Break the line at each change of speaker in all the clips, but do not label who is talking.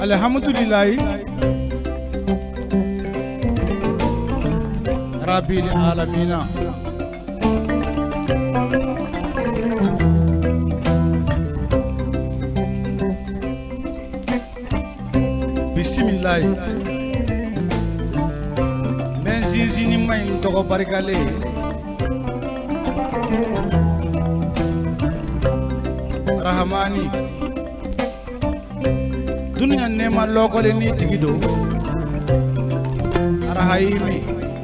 alhamdulillah rabbil alamin. Bismillah. Men zinzini main togo barikale. Rahmani. Dunia nema lokole ni tigido. Arahimi.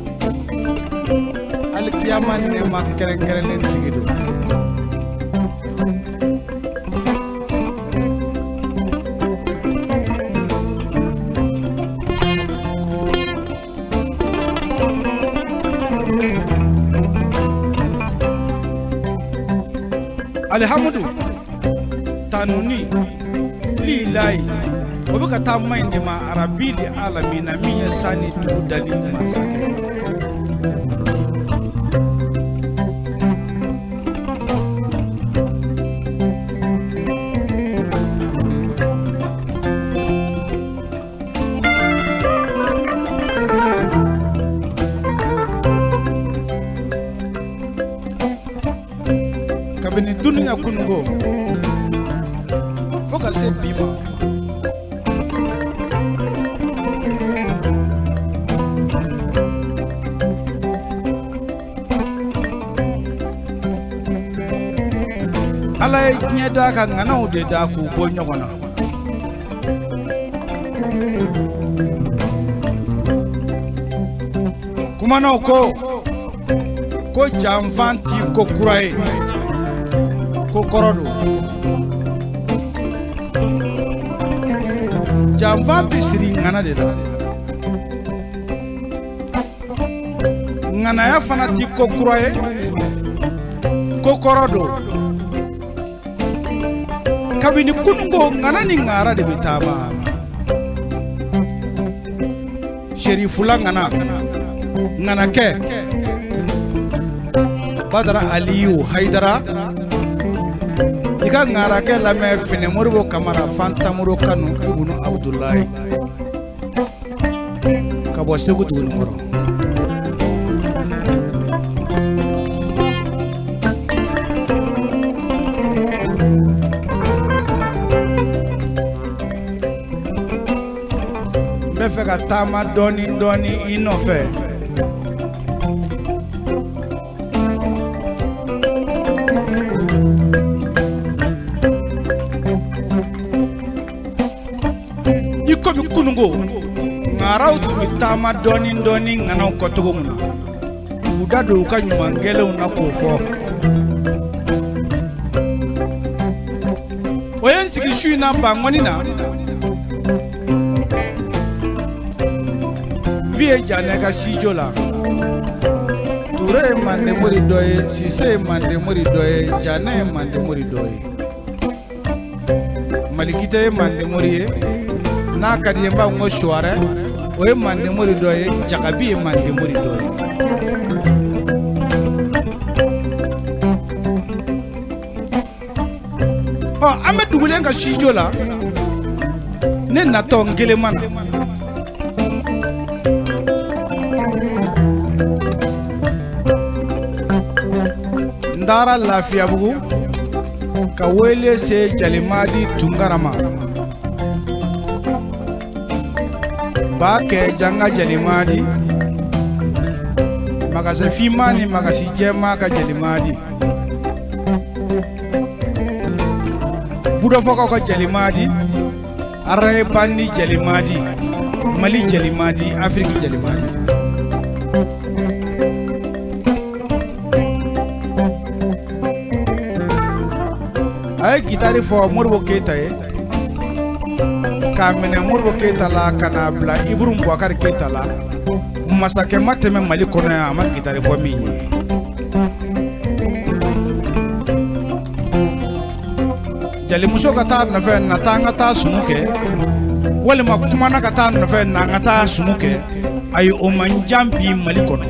Alkiyama nema kere kere ni tigido. Alhamdu tanuni lillahi obuka tamainde ma arabil alamin miya sani tudali masake kabini dunia kungo foka se bima ala nyeda ka ngana ude da ku bo nyogona kuma no ko jamfanti ko kurae ko korodo jamvan bisiri ngana de da ngana ya fanati ko kurae ko korodo kabini kunungo ngana ni ngara de bitama sherifula ngana ke badara aliyu haidara ika ngara ke lame fine murbo kamara fanta muro kanu ibnu abdullahi kabo segu dunu ngoro mefeka tama doni inofe kunungo ngarau tumitama doni ngana ukotogo muna udado ukanyuma ngele unakofo oyensi kishui na bangwani na vie janeka sijola ture mande muri doye sise mande muri doye jane mande muri doye malikite mande muri na kadiye ba ngo shware o mande muri doye jakabi mande muri doye o amedu gulenga shijola ne na tongele mana ndara lafiya bugu ka wele se jalimadi tungarama ba ke janga jalimadi magase fimani magasi jema ka jalimadi budo foko ko jalimadi array bandi jalimadi mali jalimadi afrique jalimadi ay gitari fo Modibo Keita e kamene Modibo Keita la kana bla Ibrum Boubacar Keita la masake mateme mali kono ya ma gitari fo minye jali muso kata na fe na tanga ta sumuke wale makuma na kata na fe na ngata sumuke ay o manjambi mali kono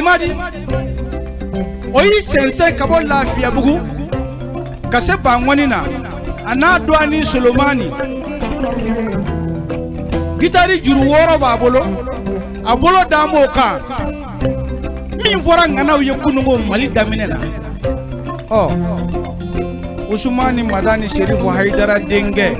Jalimadi oyi sense kabo lafiya bugu kase bangwani na ana Douani Solomani gitari juru woro babolo abolo damo ka min fora ngana uye kunungo Mali daminena Usmani Madani Sherifu Haidara Denge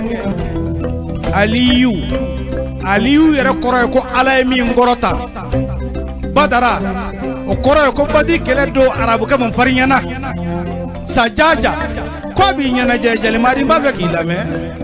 Aliyu yere koro ko ala mi ngorota Badara o koro ko badi kele do arabu ka mon farinyana sajaja ko bi nyana je Jalimadi ba fe ki lame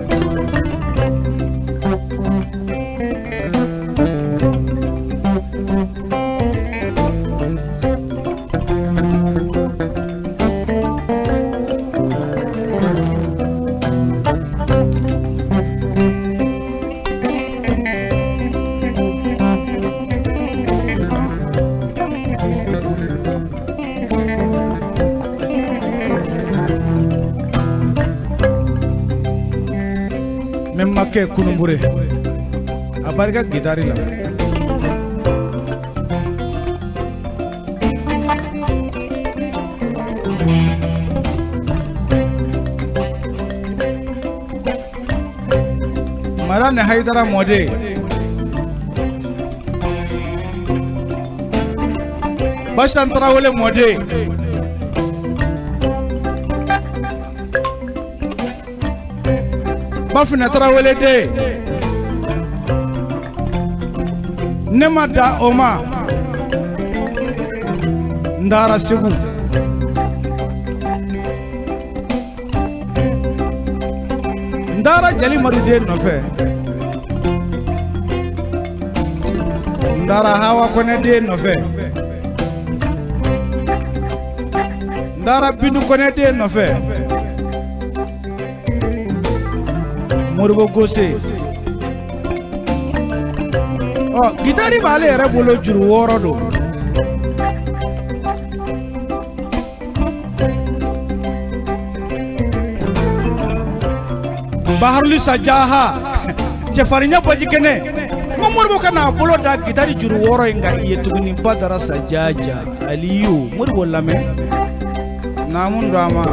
ke kunumbure abarga gidari la Marane Haidara mode Bashan Traore mode Bafina Traore de Nemada Oma Ndara Segu Ndara Jalimadi de nofe Ndara Hawa Kone de nofe Ndara Bindu Kone de nofe Moribo Gose gitari bale yere bolo juru woro do Baharuli Sajaha Jefarinya Bajikene Moribo kana bolo da gitari juru woro inga iye tuguni Badara Sajaja Aliyu Moribo lame namun drama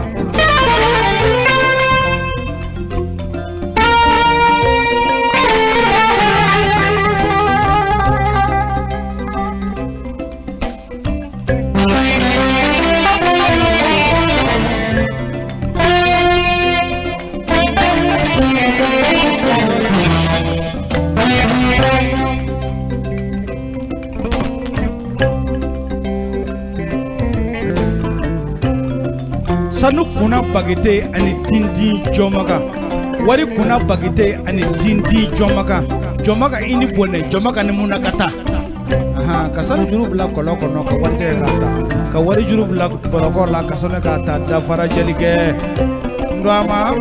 Sanu kuna bagete ani dindi jomaga wari kuna bagete ani dindi jomaga ini bone jomaga ni munakata kasanu juru bla koloko no ka wari te kata ka wari juru bla koloko la kasone kata da fara jelige ndama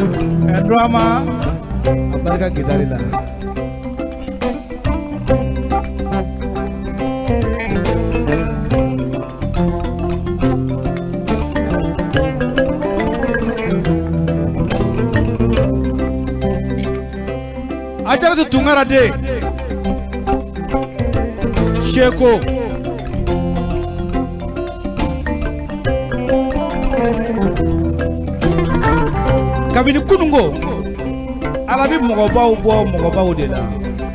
abarga gidari la Ajaratu Tungara de Sheko Kabini kunungo alabi mogobaw de la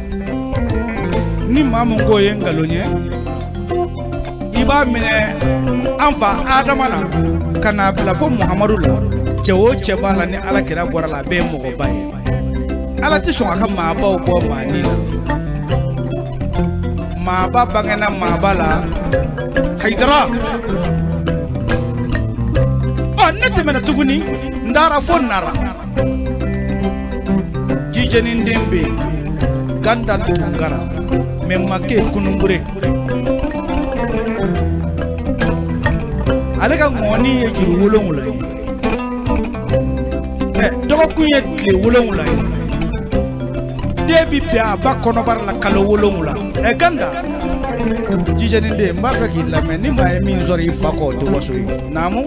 ni mamungo yengalonye iba mine anfa adamana kana plafo Muhammadu la cewo cebala ni alakira bora la be mogobaye ala ti so aka ma ba obo mani ma ba bangena ma bala Haidara nete mena tuguni ndara fonara jijeni ndembe ganda Tungara memake kunumbure alega ngoni ye juru wolongula dogo kunye tle wolongula debi bia bakono bar la kalo wolongula ganda jijeni nde mbaka ki la meni ma min zori fako to waso namu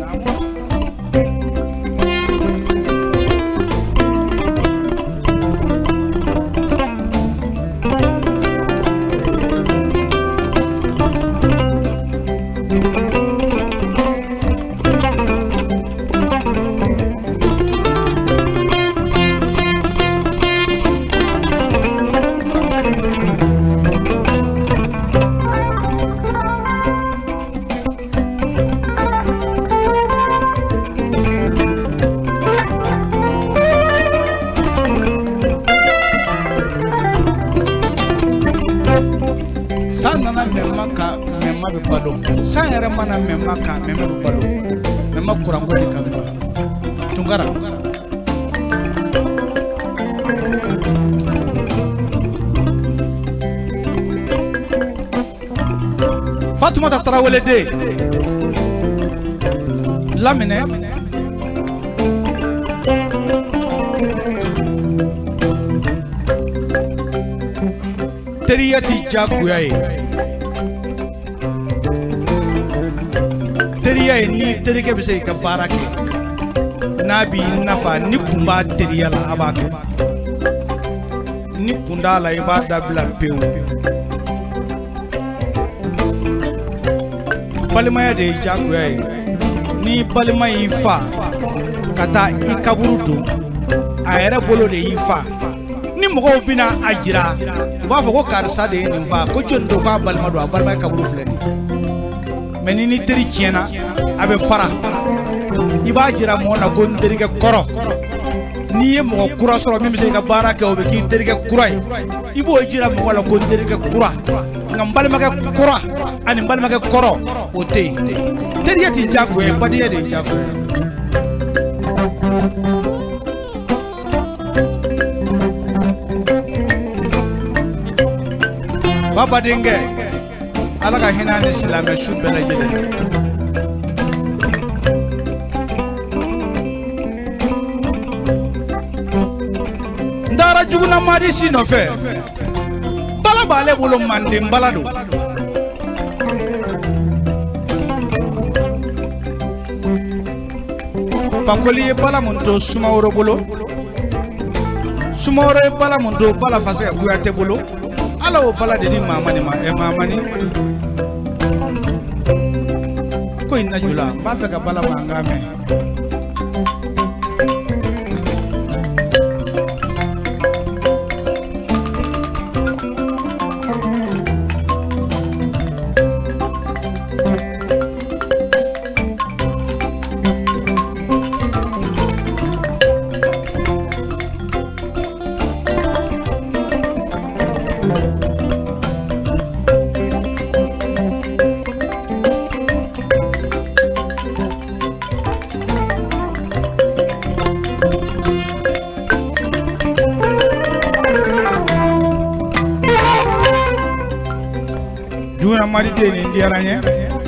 yɛrɛ mana mɛma kan mɛma bɛ balo mɛma kuranko de kan Tunkara Fatumata Tarawele de Lamine Teriyati jagoya ye teriya ye ni terikɛ bɛ se ka baara kɛ n'a b'i nafa ni kun b'a teriya la a b'a kɛ ni kun t'a la i b'a dabila pewu balimaya de ye jagoya ye ni balima y'i fa ka taa i kaburu don a yɛrɛ bolo de y'i fa ni mɔgɔw bɛna a jira u b'a fɔ ko karisa de ye nin fa ko jɔn don k'a balima don a balima ye kaburu filɛ nin mais ni teri tiɲɛna a bɛ fara i b'a jira mɔgɔ na ko n terikɛ kɔrɔ n'i ye mɔgɔ kura sɔrɔ min bɛ se ka baara kɛ o bɛ k'i terikɛ kura ye i b'o jira mɔgɔ la ko n terikɛ kura nka n balimakɛ kura ani n balimakɛ kɔrɔ o tɛ yen teriya tɛ jagoya ye badenya de ye jagoya ye fa badenkɛ Ala ka hinɛ ni silamɛ su bɛɛ lajɛlen n taara juguna madi si nɔfɛ bala b'ale bolo manden bala don Fakoli ye bala mun to Sumaworo bolo Sumaworo ye bala mun to Bala Faseke Kuyate bolo ala o bala de di mamani ma mamani ko inna jula ba fe ka bala manga me Marite ni ndiara nye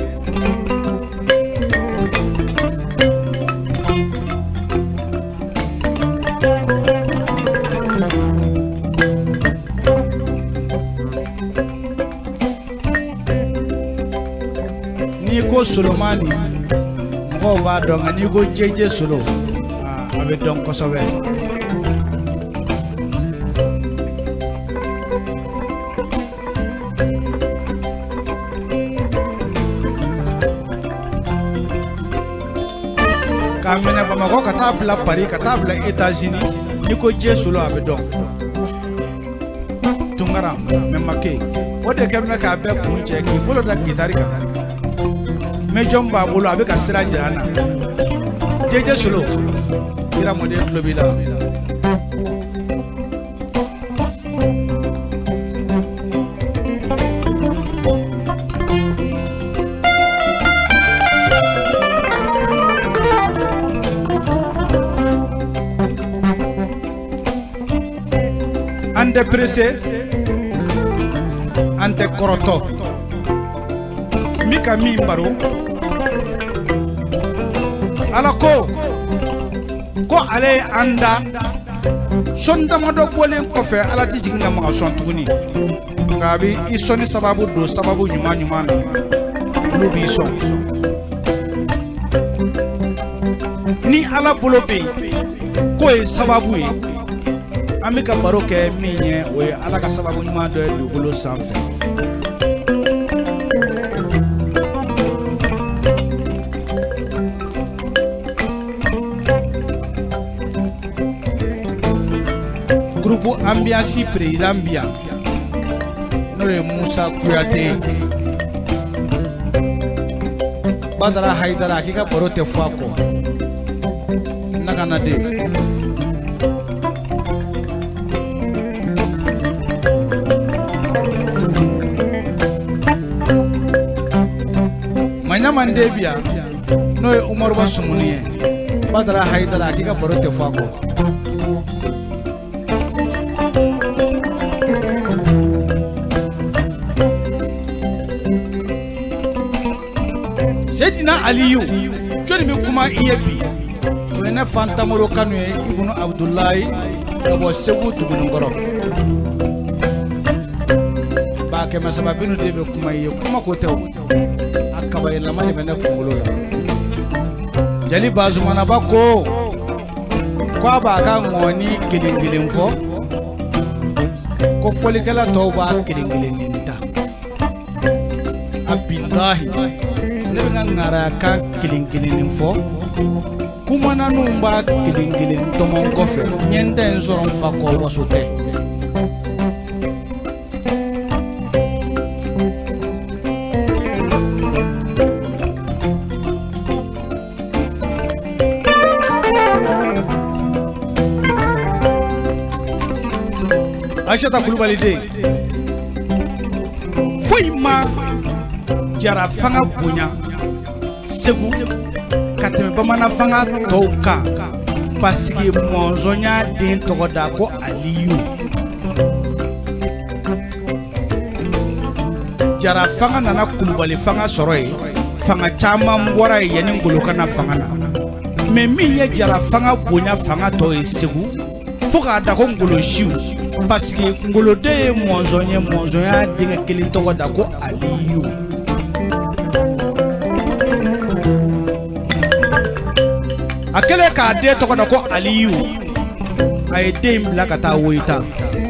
ni ko Solomani mɔgɔw b'a dɔn nka ni ko jeje Solo a bɛ dɔn kosɛbɛ k'a minɛ Bamakɔ ka taa bila Paris ka taa bila États-Unis ni ko je Solo a bɛ dɔn Tunkara Memake o de kɛ mɛ k'a bɛɛ kun cɛ k'i bolo da gitari kan mais jɔn b'a bolo a bɛ ka sira jira an na jeje Solo kira mɔden tulo b'i la ante pressé ante koroto mika mi baro ala ko ale anda sonda mado bolen ko fe ala ti jinga ma son tuguni ngabi isoni sababu do sababu nyuma na lu bi son ni ala bolo be ko e sababu e amika baro kɛ min ye o ye ala ka sababu ɲuman dɔ ye dugukolo sanfɛ groupe ambiance président bia n'o ye Musa Kuyate Badara Haidara k'i ka baro tɛ fɔ a kɔ nagana de ɲaman de bi yan n'o ye Umaru Ba Sumuni ye Badara Hayidara k'i ka baro tɛ fɔ a kɔ. Seydina Aliyu jɔnni bɛ kuma i ye bi o ye ne fan Tamaro Kanu ye Ibunu Abudulayi ka bɔ Segu Tuguninkɔrɔ. Ba kɛmɛ saba binu de bɛ kuma i ye kuma ko tɛ o a kabayɛlɛma de bɛ ne kunkolo la. Jali Bazumanaba ko a b'a ka ŋɔni kelen kelen fɔ ko fɔlikɛla tɔw b'a kelen kelen ta. Abilahi ne bɛ n ka ŋaraya kan kelen kelen fɔ kumananw b'a kelen kelen tɔmɔ kɔfɛ ɲɛ n tɛ n sɔrɔ n fa kɔ waso tɛ. Aïssata Kulubali den foyi ma Jara fanga bonya Segu ka tɛmɛ Bamanan fanga tɔw kan parce que Mɔnzɔn y'a den tɔgɔ da ko Aliyu. Jara fanga nana Kulubali fanga sɔrɔ ye fanga caman bɔra ye yanni Ngolo kana fanga na mais min ye Jara fanga bonya fanga tɔw ye Segu fo k'a da ko Ngolo siw parce que Ngolo de ye Mɔnzɔn ye Mɔnzɔn y'a denkɛ kelen tɔgɔ da ko Aliyu. A kɛlen k'a den tɔgɔ da ko Aliyu a ye den bila ka taa Woyita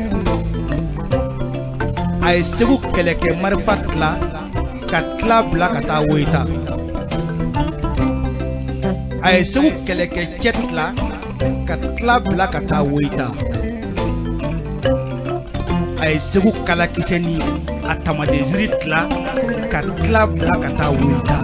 a ye Segu kɛlɛkɛ marifa tila ka tila bila ka taa Woyita a ye Segu kɛlɛkɛ cɛ tila ka tila bila ka taa Woyita a ye Segu kalakisɛ ni a tamadeziri tila ka tila bila ka taa Woyita.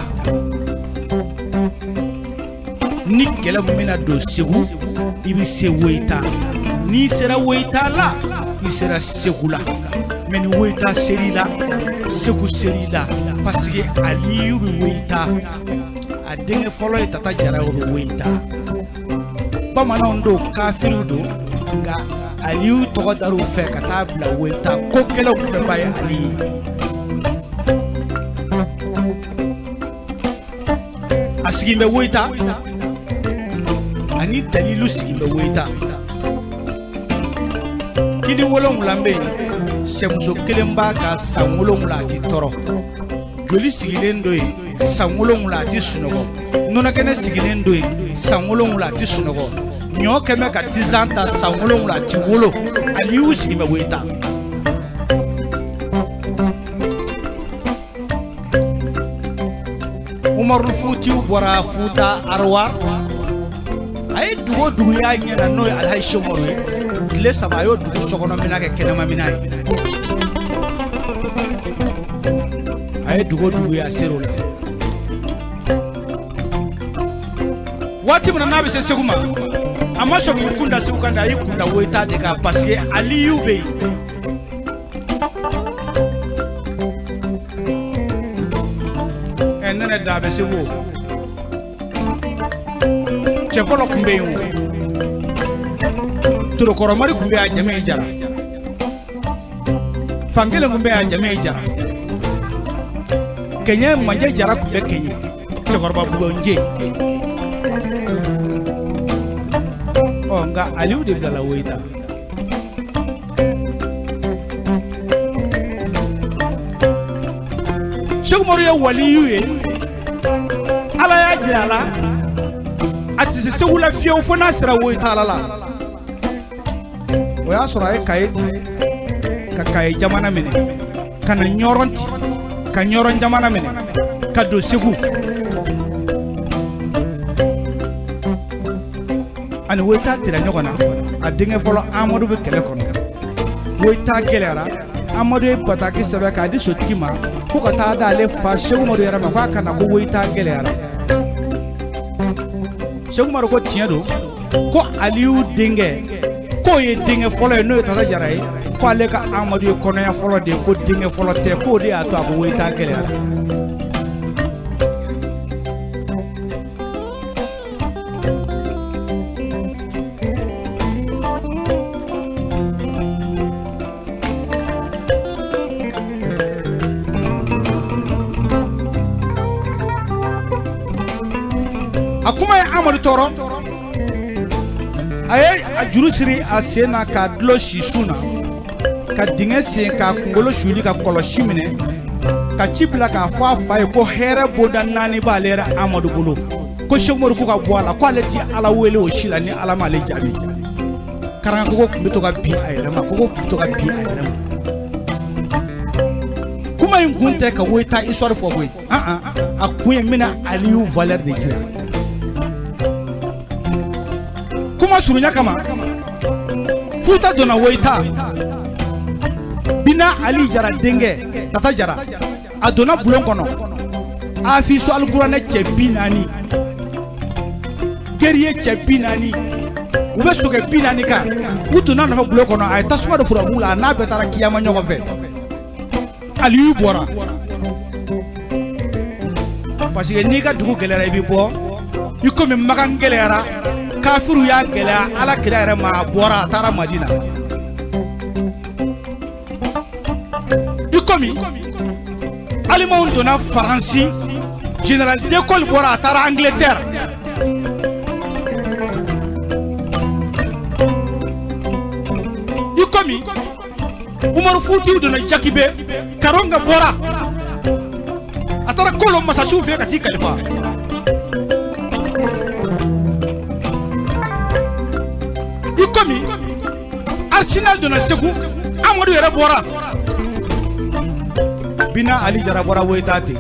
Ni kɛlɛ min bɛna don Segu i bɛ se Woyita n'i sera Woyita la i sera Segu la mais ni Woyita seri la Segu seri la parce que Aliyu bɛ Woyita a denkɛ fɔlɔ ye Tata Jara o bɛ Woyita. Bamananw don kafiriw don nka Aliyu tɔgɔ dar'u fɛ ka taa bila Woyita ko kɛlɛw tun bɛ ba ye Ali ye. A sigin bɛ Woyita ani Dalilu sigin bɛ Woyita. Kini 7 bɛ yen sɛmuso kelen b'a ka san 7 a ti tɔɔrɔ joli sigilen do yen san 7 a ti sunɔgɔ nɔnɔkɛnɛ sigilen do yen san 7 a ti sunɔgɔ ɲɔ kɛmɛ ka tizan ta san 7 a ti wolo Aliyu sigin bɛ Woyita. Umaru Futiw bɔra Futa Arwa a ye dugu o dugu y'a ɲɛna n'o ye Alhaji Umaru ye tile 3 a y'o dugu sokɔnɔ mina kɛ kɛnɛma mina ye a ye dugu o dugu y'a ser'o la. Waati min na n'a bɛ se Segu ma a ma sɔn k'i kunda Segu kan dɛ a y'i kunda Woyita de kan parce que Aliyu bɛ yen. Nɛnɛ da bɛ Segu o cɛ fɔlɔ tun bɛ yen o Torokɔrɔmari tun bɛ yan Jɛmɛ Jara fankelen tun bɛ yan Jɛmɛ Jara Kɛɲɛ Manje Jara tun bɛ Kɛɲɛ cɛkɔrɔba Bulonje nka Aliyu de bilala Woyita. Seku Umaru ye waliyu ye Ala y'a jira a la a tɛ se Segu la fiyewu fo n'a sera Woyita Ala la. O y'a sɔrɔ a ye Kaye ci ka Kaye jamana minɛ ka na Ɲɔrɔn ci ka Ɲɔrɔn jamana minɛ ka don Segu ani Woyita tira ɲɔgɔn na a denkɛ fɔlɔ Amadu bɛ kɛlɛ kɔnɔ Woyita gɛlɛyara Amadu ye bataki sɛbɛn k'a di sotigi ma ko ka taa d'ale fa Seku Umaru yɛrɛ ma k'a kana ko Woyita gɛlɛyara. Seku Umaru ko tiɲɛ don ko Aliyu denkɛ k'o ye denkɛ fɔlɔ ye n'o ye Tata Jara ye ko ale ka Amadu ye kɔnɔya fɔlɔ de ye ko denkɛ fɔlɔ tɛ k'o de y'a to a ko Woyita gɛlɛyara. tɔɔrɔ a ye a juru siri a sen na k'a dulon sisun na ka dingɛ sen k'a kunkolo suli ka kɔlɔsi minɛ ka ci bila k'a fɔ a fa ye ko hɛrɛ bonda 4 b'ale yɛrɛ Amadu bolo ko Seku Umaru ko ka bɔ a la ko ale ti Ala wele o si la ni Ala m'ale jaabi Karangakogo tun bɛ to ka bin a yɛrɛ ma kogo tun bɛ to ka bin a yɛrɛ ma kuma in kun tɛ ka Woyita histoire fɔ koyi a kun ye mina Aliyu valeur de jira kuma surunya kama Futa donna Woyita Bina Ali Jara denkɛ Tata Jara a donna bulon kɔnɔ Afisu Alikuranɛ cɛ 40 guerrier cɛ 40 u bɛ sokɛ 40 kan u donna nɔfɛ bulon kɔnɔ a ye tasuma de furabu la n'a bɛɛ taara kiyama ɲɔgɔn fɛ Aliyu bɔra parce que n'i ka dugu gɛlɛyara i bɛ bɔ i komi Makan gɛlɛyara kafiru y'a gɛlɛya Ala kira yɛrɛ ma a bɔra a taara Madina i komi Alimanw donna Faransi Général de Gaulle bɔra a taara Angleterre i komi Umaru Futiyu donna Jakibe Karonga bɔra a taara Kolo masasiw fɛ ka t'i kalifa i komi Arsenal donna Segu Amadu yɛrɛ bɔra Bina Ali Jara bɔra Woyita ten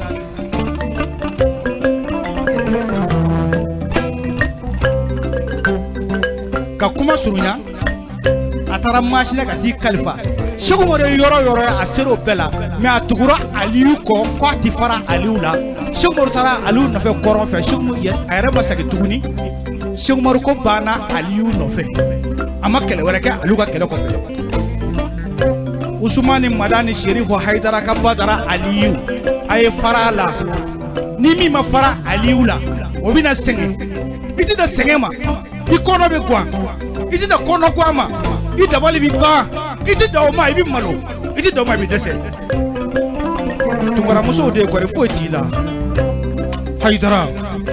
ka kuma surunya a taara Masina ka t'i kalifa Seku Umaru ye yɔrɔ yɔrɔ a ser'o bɛɛ la mais a tugura Aliyu kɔ ko a ti fara Aliyu la Seku Umaru taara Aliyu nɔfɛ kɔrɔn fɛ a yɛrɛ ma segin tuguni Seku Umaru ko banna Aliyu nɔfɛ a ma kɛlɛ wɛrɛ kɛ Aliyu ka kɛlɛ kɔfɛ Usumani Madani Sherifu Haidara ka badara Aliyu a ye fara la ni min ma fara Aliyu la o bɛna sɛgɛn i tɛ da sɛgɛn ma i kɔnɔ bɛ guwan i tɛ da kɔnɔ guwan ma i dabali bɛ ban i tɛ da o ma i bɛ malo i tɛ da o ma i bɛ dɛsɛ tunkaramusow de ye kɔri foyi t'i la Haidara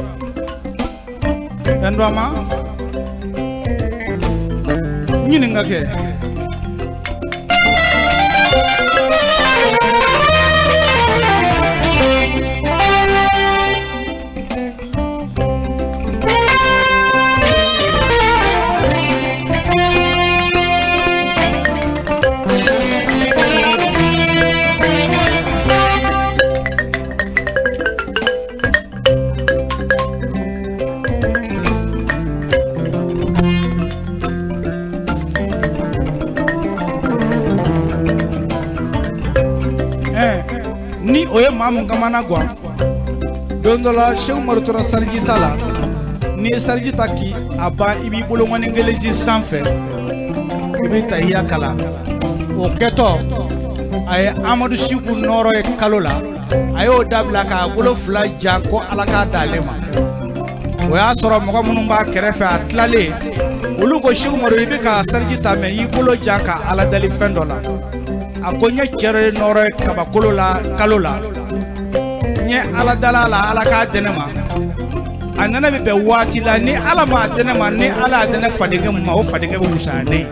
ɛndɔma ɲininka kɛ ni o ye maa mun kamana guwan don dɔ la Seku Umaru tora sariji ta la ni ye sariji ta k'i a ban i b'i bolo ŋɔni geleji sanfɛ i bɛ tahiya kala o kɛtɔ a ye Amadu Siku nɔrɔ ye kalo la a y'o dabila k'a bolo 2 jan ko Ala k'a d'ale ma o y'a sɔrɔ mɔgɔ minnu b'a kɛrɛfɛ a tilalen olu ko Seku Umaru i bɛ ka sariji ta mɛ i y'i bolo jan ka Ala dali fɛn dɔ la a ko n ye cɛ dɔ nɔrɔ ye kabakolo la kalo la n ye Ala dala la Ala k'a di ne ma a nana bɛ bɛn waati la ni Ala m'a di ne ma ni Ala y'a di ne fadenkɛ ma o fadenkɛ bɛ wusaya ne ye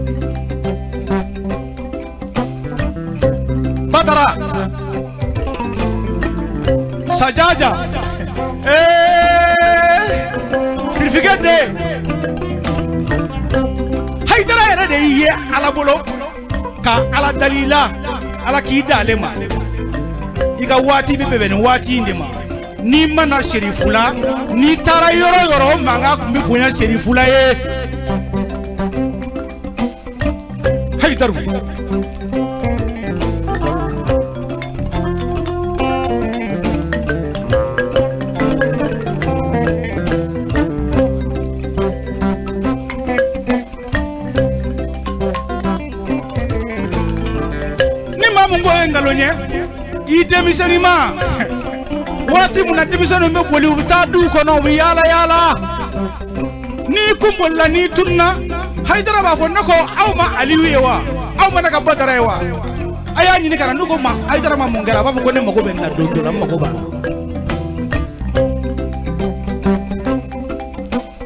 Badara Sajaja Sirifikɛ den Haidara yɛrɛ de y'i ye Ala bolo ka Ala dalila Ala k'i d'ale ma i ka waati bɛ bɛn nin waati in de ma n'i mana serifula n'i taara yɔrɔ yɔrɔ o mankan tun bɛ bonya serifula ye Hayidaru i denmisɛnnin ma waati mun na denmisɛnninw bɛ boli u bɛ taa duw kɔnɔ u bɛ yaala yaala n'i kun bolila n'i tununna Haidara b'a fɔ ne ko aw ma Aliyu ye wa aw ma ne ka Badara ye wa a y'a ɲini ka na n'u ko ma Haidara ma mun kɛra a b'a fɔ ko ne mago bɛ nin na don dɔ la n mago b'a la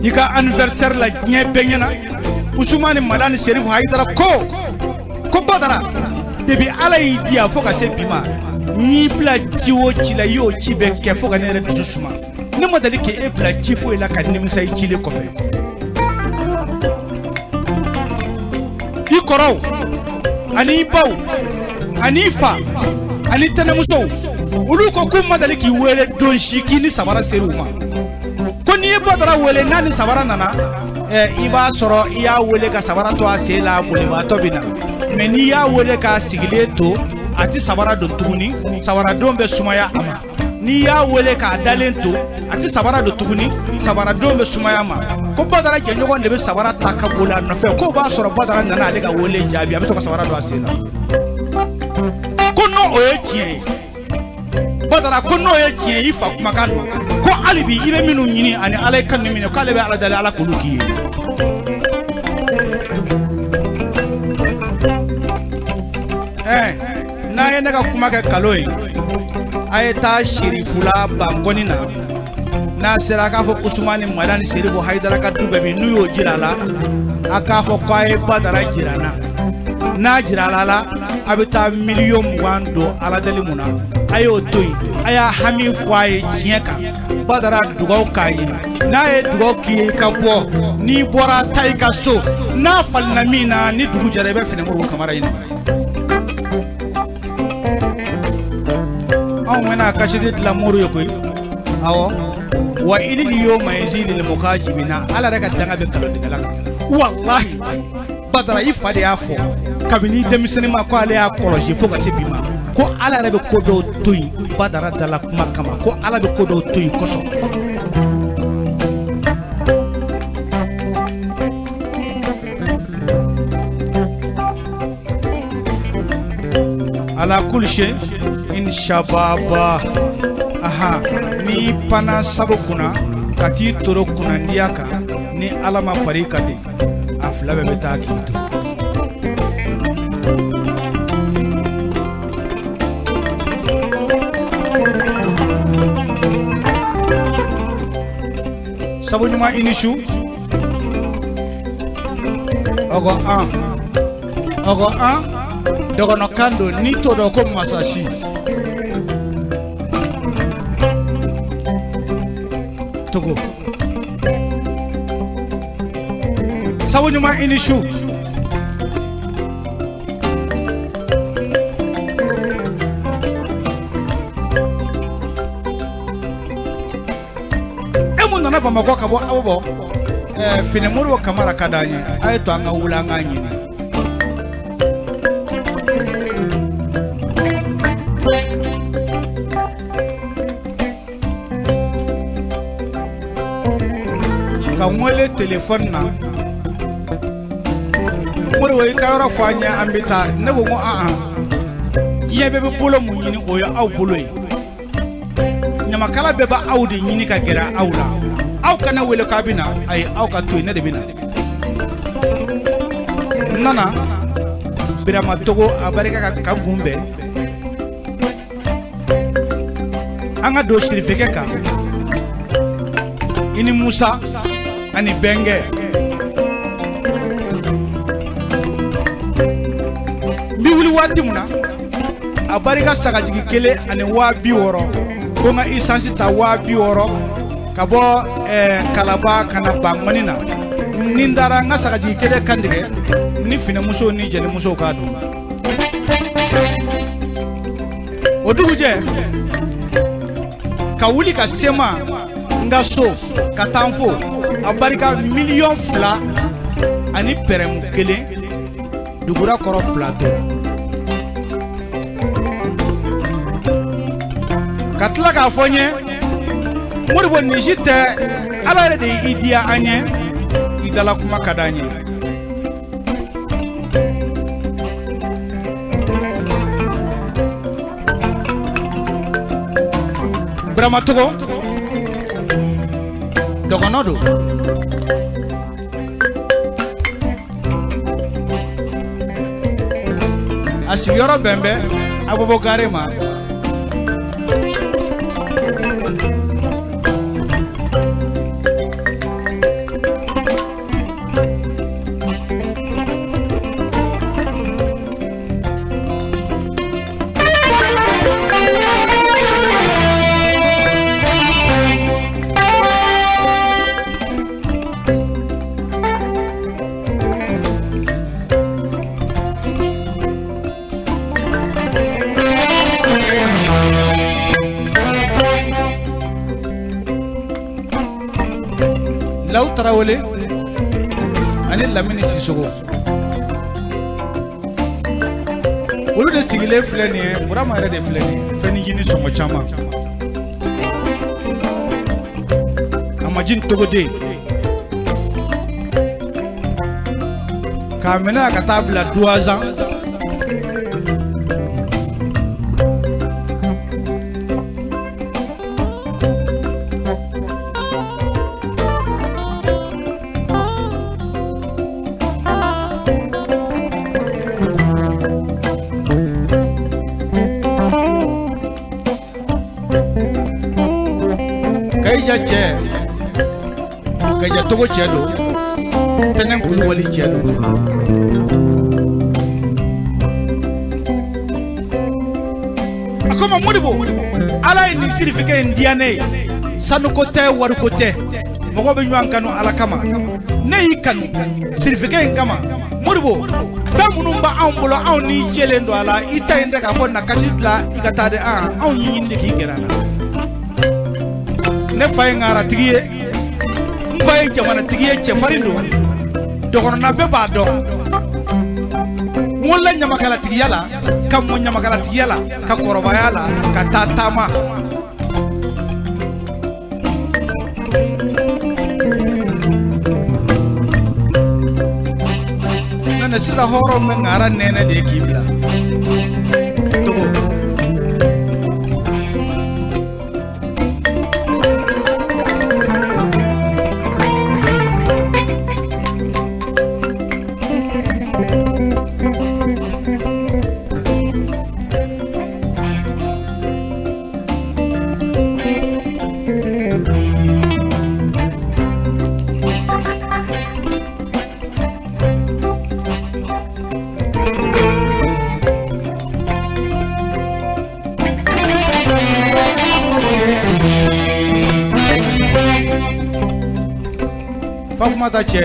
ika anniversaire la ɲɛ bɛɛ ɲɛna Usumani Madani Sherifu Haidara ko Badara debi ala y'i diya fo ka se bi ma n'i bila ci o ci la i y'o ci bɛɛ kɛ fo ka ne yɛrɛ dusu suma ne ma deli k'e bila ci foyi la ka nimisa i cilen kɔfɛ i kɔrɔw ani i baw ani i fa ani tɛnɛmusow olu ko k'u ma deli k'i wele don si k'i ni sabara ser'u ma ko n'i ye Badara wele n'a ni sabara nana i b'a sɔrɔ i y'a wele ka sabara to a sen la bolibaatɔ bɛ na mais n'i y'a wele k'a sigilen to a ti sabara don tuguni sabaradenw bɛ sumaya a ma n'i y'a wele k'a dalen to a ti sabara don tuguni sabaradenw bɛ sumaya ma ko Badara jɛɲɔgɔn de bɛ sabara ta ka boli a nɔfɛ ko b'a sɔrɔ Badara nana ale ka wele jaabi a bɛ to ka sabara don a sen na ko n'o o ye tiɲɛ ye Badara ko n'o ye tiɲɛ ye i fa kumakan don ko hali bi i bɛ minnu ɲini ani ala ye kan minɛ k'ale bɛ ala deli ala k'olu k'i ye n'a ye ne ka kuma kɛ kalo ye a ye taa Serifula Bankɔni na n'a sera k'a fɔ Usumani Madani Sherifu Haidara ka du bɛɛ bi n'u y'o jira a la a k'a fɔ k'a ye Badara jira n na n'a jira a la a bɛ taa $20,000 don ala deli mun na a y'o to yen a y'a hami fɔ a ye tiɲɛ kan Badara dugawu k'a ye n'a ye dugawu k'i ye ka bɔ n'i bɔra ta i ka so n'a falenna min na ni dugu jɛra i bɛ Fɛnɛmɔribo Kamara ɲini anw mɛna kasidi dilan mori ye koyi awɔ wa ilil yawma yazilil mukajibina ala yɛrɛ ka danga bɛ kalontigɛla kan wallahi Badara i fa de y'a fɔ kabini denmisɛnnin ma ko ale y'a kɔlɔsi fo ka se bi ma ko ala yɛrɛ bɛ ko dɔw to yen Badara dala kuma kama ko ala bɛ ko dɔw to yen kosɔn ala kulli shay in shababa aha ni pana sabu kunna ka t'i toro kunnandiya kan ni ala ma fari ka di a fila bɛɛ bɛ taa k'i to sabu ɲuman i ni su ɔgɔ an dɔgɔnɔkan don n'i t'o dɔn ko masasi togo sabu ɲuman i ni su nana Bamakɔ ka bɔ aw bɔ Fɛnɛmɔribo Kamara ka d'an ye a ye to an ka wuli an k'a ɲini ka n wele telefɔni na Moribo i ka yɔrɔ fɔ an ye an bɛ taa ne ko diɲɛ bɛɛ bɛ bolo mun ɲini o ye aw bolo ye ɲamakala bɛɛ b'a aw de ɲini ka gɛrɛ aw la aw kana wele k'a bɛ na ayi aw ka to yen ne de bɛ na n nana Birama Togo a barika ka gun bɛɛ an ka don sirifekɛ kan i ni Musa ani Bɛnkɛ n bɛ wuli waati mun na a barika sagajigi 1 ani 60,000 ko n ka essence ta 60,000 ka bɔ Kalaba ka na Bankɔni na ni n taara n ka sagajigi 1 kantigɛ ni Fɛnɛmusow ni jɛnimusow k'a dun o dugujɛ ka wuli ka sema n ka so ka taa n fo a barika $2 ani pɛrɛmu 1 Dugurakɔrɔ plateau ka tila k'a fɔ n ye Moribo nin si tɛ ala yɛrɛ de y'i diya an ye i dala kuma ka d'an ye Birama Togo dɔgɔnɔ don a sigiyɔrɔ bɛn bɛ Abobo gare ma wele ani Lamini Sisoko olu de sigilen filɛ nin ye Burama yɛrɛ de filɛ nin ye fɛn jini sɔngɔ caman Amajin Togoden k'a minɛ ka taa bila Douazan Kaija Togo cɛ don Tɛnɛn Kulubali cɛ don a ko ma Modibo Ala ye nin sirifikɛ in diya ne ye sanuko tɛ wariko tɛ mɔgɔ bɛ ɲɔgɔn kanu Ala kama ne y'i kanu sirifikɛ in kama Modibo fɛn minnu b'anw bolo anw ni jɛlen don a la i ta yen tɛ k'a fɔ na kasi dilan i ka taa de anw ɲinini de k'i gɛrɛ an na ne fa ye ŋaratigi ye n fa ye jamanatigi ye cɛfarin don dɔgɔnɔna bɛɛ b'a dɔn n wolola ɲamakalatigiya la ka mɔ ɲamakalatigiya la ka kɔrɔbaya la ka taa taama nka sisan hɔrɔn bɛ ŋara nɛnɛ de ye k'i bila Togo Fakumata cɛ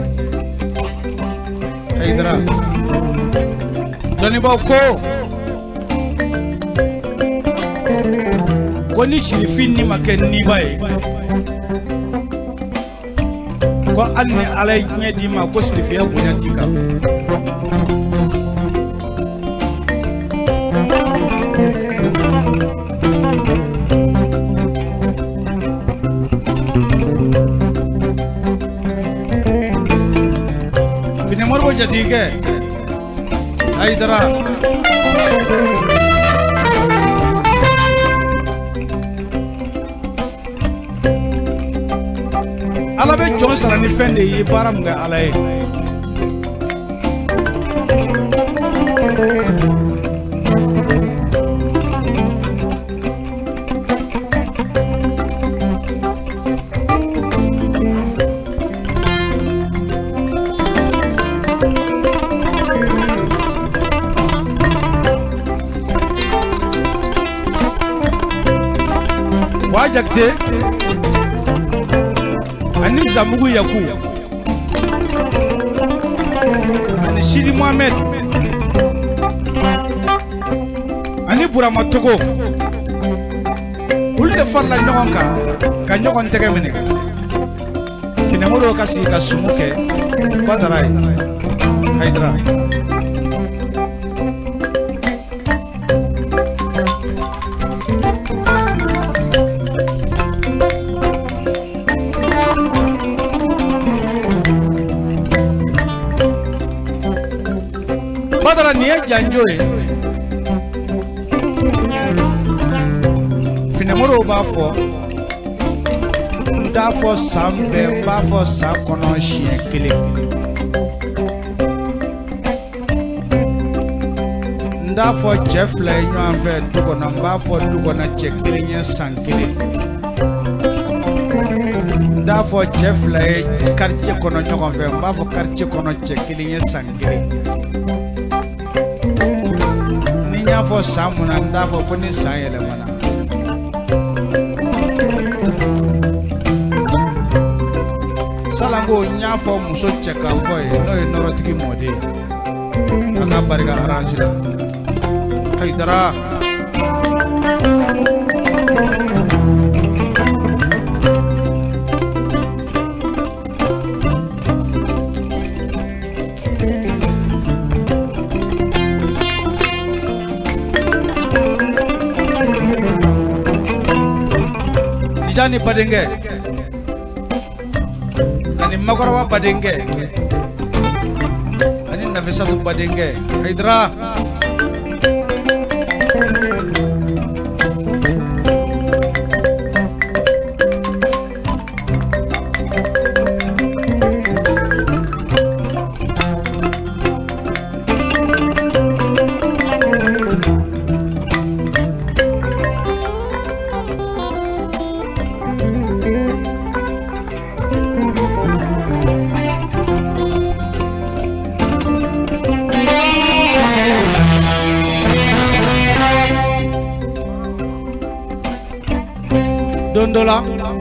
Haidara dɔnnibaaw ko ni sirifin ni ma kɛ niba ye ko hali ni Ala ye ɲɛ d'i ma ko sirifiya bonya t'i kan Modibo jatigikɛ Haidara Ala bɛ jɔn sara ni fɛn de ye baara min kɛ Ala ye Jakte ani Zambugu Yaku ani Sidi Mohamed ani Burama Togo olu de farala ɲɔgɔn kan ka ɲɔgɔn tɛgɛ minɛ Finɛmɔrɔ ka sigi ka sumu kɛ Badara ye Haidara Badara ni ye janjo ye Finɛmɔrɔ b'a fɔ n t'a fɔ san bɛɛ n b'a fɔ san kɔnɔ siɲɛ kelen n t'a fɔ cɛ fila ye ɲɔgɔn fɛ du kɔnɔ n b'a fɔ du kɔnɔ cɛ kelen ye san kelen n t'a fɔ cɛ fila ye quartier kɔnɔ ɲɔgɔn fɛ n b'a fɔ quartier kɔnɔ cɛ kelen ye san kelen ni n y'a fɔ san mun na n t'a fɔ fo ni san yɛlɛmana salanko n y'a fɔ muso cɛ kan fɔ ye n'o ye nɔrɔtigi mɔden ye an ka barika aransi la Haidara Tijani Badenge ani Makarawa Badenge ani Nafisatu Badenge Haidara Dondola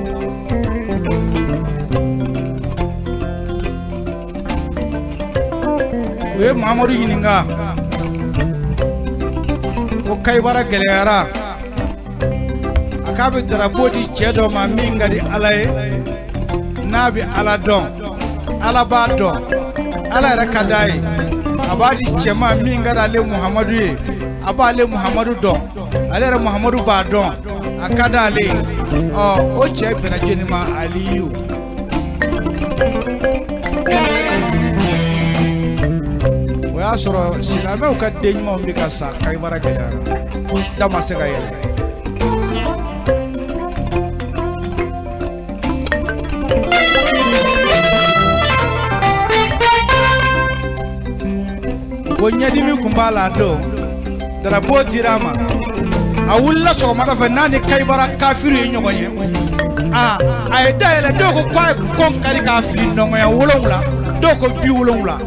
we Mamadou yininga o kaybara geleyara akabe drapeau di cedo ma minga di alaye nabi ala don ala ba don ala rakadai abadi chema minga dale Muhammadu ye abale Muhammadu don ale Muhammadu ba don akadale o che pena jenima Aliyu wa soro silame o ka denmo mi ka sa kay barakela dama se ga yele wonya dimi kumbala do drapeau dirama awulla so mata fa nani kaybara kafiru nyogonye ay dayela do ko kon kari kafiru nongoya wolongula do ko bi wolongula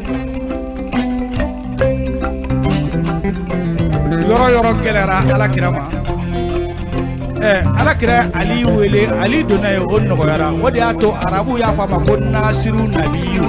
yoro gelera ala kirama ala kira Ali wele Ali donaye on nogoyara wodi ato arabu ya fama ko nasiru nabiyu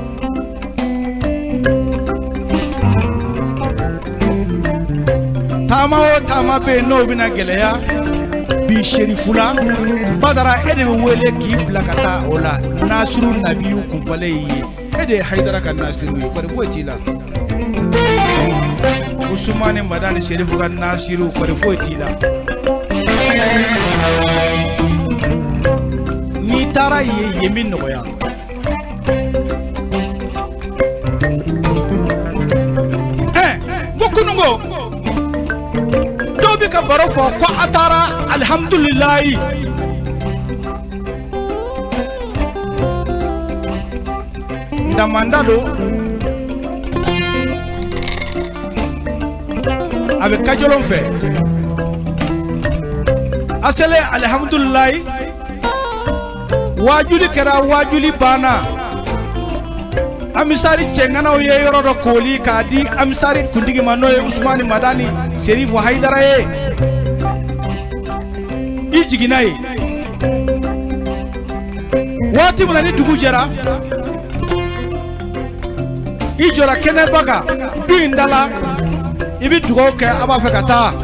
tama be no bina geleya bi sherifula badara ede wele ki blakata ola nasiru nabiyu kumfale yi ede haidara kan nasiru yi ko fotila Usmane madani sherifu kan nasiru ko fotila ni tara ye yemin noya bokunungo dobi ka baro fo ko atara alhamdulillah ndamandado abe kajolon fe asale alhamdulillah wajuli kera wajuli bana amisari chengana ye yoro do koli kadi amisari kundigi manoye Usmani madani Sherifu Haidara ye ijiginai wati munani dugu jera ijora kene baga duindala ibi dugo ke aba fekata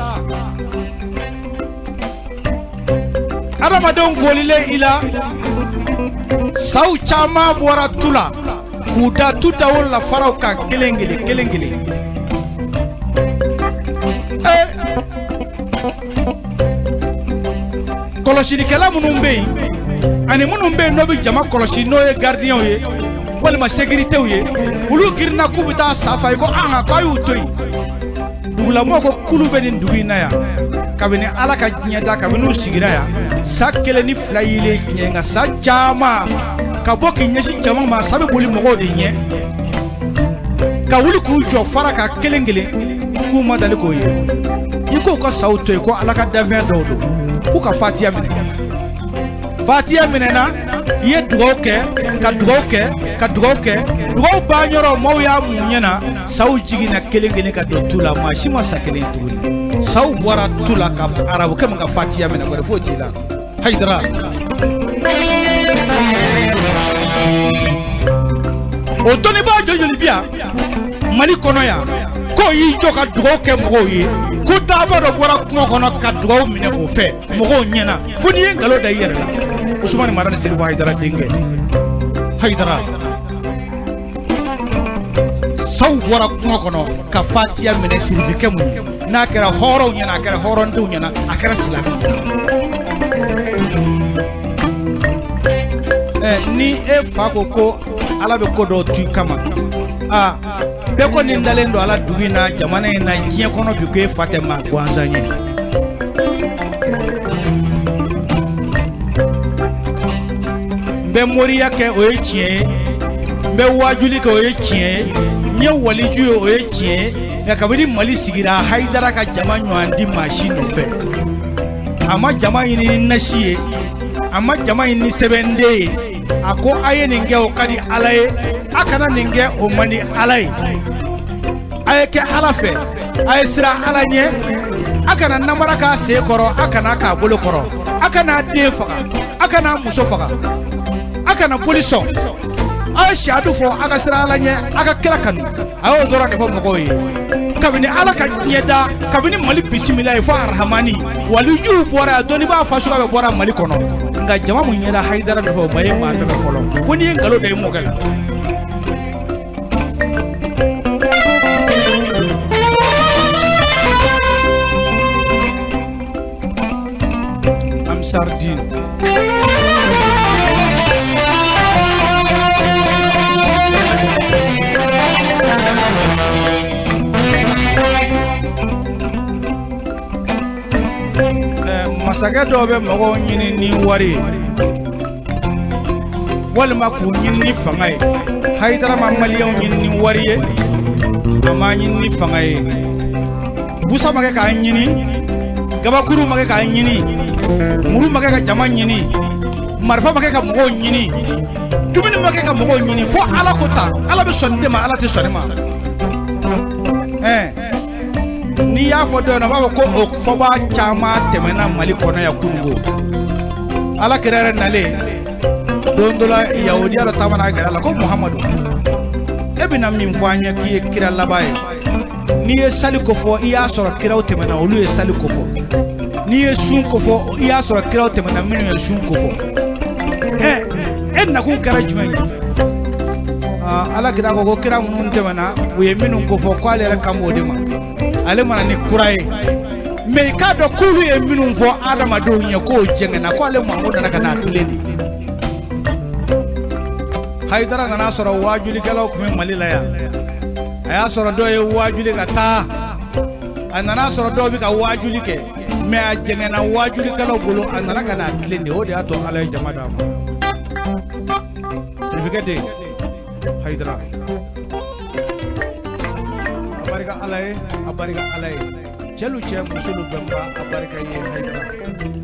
Ramadan golile ila sau chama bora tula kuda tuda wala farau ka kelengele kolosi dikela munumbe ani munumbe no bi jama kolosi no ye gardien ye wala ma sécurité ye ulu girna kubita safa ko anga ko yu toy dugula moko kulube ni dugina ya kabini ala ka nyada kabini sigira ya sakele ni flayile nyenga sa chama kaboki nyeshi chama ma sabe boli mogo de nye ka wuli ku jo fara ka kelengele ku madale ko ye iko ko sauto ko ala ka davin dodo ku ka fatia mine na ye dugoke ka dugoke dugo ba nyoro mo ya munyana sau jigina kelengele ka do tula mashima sakele tuli sau bora tula ka arabu kama ka fatia mine ko fo jila Haidara otoni ba jojoli bia mani kono ya ko yi joka dugo ke mogo yi ko daba do bora ko kono ka dugo mine o fe mogo nyena funi ngalo da yere la Usmani marani Sherifu Haidara dinge Haidara sau bora ko kono ka fatia mine siribi ke mu na kera horo nyena kera horo ndu nyena akera silami ni e fa ko ala be ko do tu kama be ko ni ndalen do ala dugina jamana na jiye kono bi ko e fatema gwanzanye be moriya ke o e chie be wajuli ke o e chie nye waliju o e chie ya kabiri mali sigira haidara ka jamanyo andi machine fe ama jama ini nashiye ama jama ini sebende ako aye ninge o kadi alaye akana ninge o mani alaye aye ke alafe aye sira alanye akana namara ka se koro akana ka bolo koro akana defa akana muso faga akana poliso aye shadu fo aka sira alanye aka kira kanu ayo dora de fo mokoyi kabini ala ka nyeda kabini mali bismillah fa arhamani waliju bora doni ba fasu ka bora mali kono nga jama mu nyeda haidara do fo baye ma do folo foni ngalo de mo gala am sardine masaka do be mogo nyini ni wari walma ku nyini ni fangai haidara ma maliyo nyini ni wari ma nyini ni fangai busa mage ka nyini gabakuru mage ka nyini muru mage ka jama nyini marfa mage ka mogo nyini dumini mage ka mogo nyini fo ala kota ala be sonde ma ala te sonema ni ya fo do na ba ko o fo ba chama temena mali kono ya kungo ala kirere nale dondola yahudi ala tamana gara la ko muhammadu ebina min fanya ki kira labai ni e sali ko fo iya soro kira temena olu e sali ko fo ni e sun ko fo iya soro kira temena min e sun ko fo na kun kara jumen ala kira ko kira mun temena wo ye minun ko fo ko ale kamode ma ale mana ni kuraye me ka do kulu e minun fo adama do nya ko jengena ko ale mahmud na kana tuleni haidara na soro wajuli kala ko men malila ya aya soro do e wajuli kata anana soro do bi ka wajuli ke me a jengena wajuli kala bolo anana kana tuleni o de ato ala jamada ma certificate haidara abarika alay chelu che musulu bamba abarika ye haidara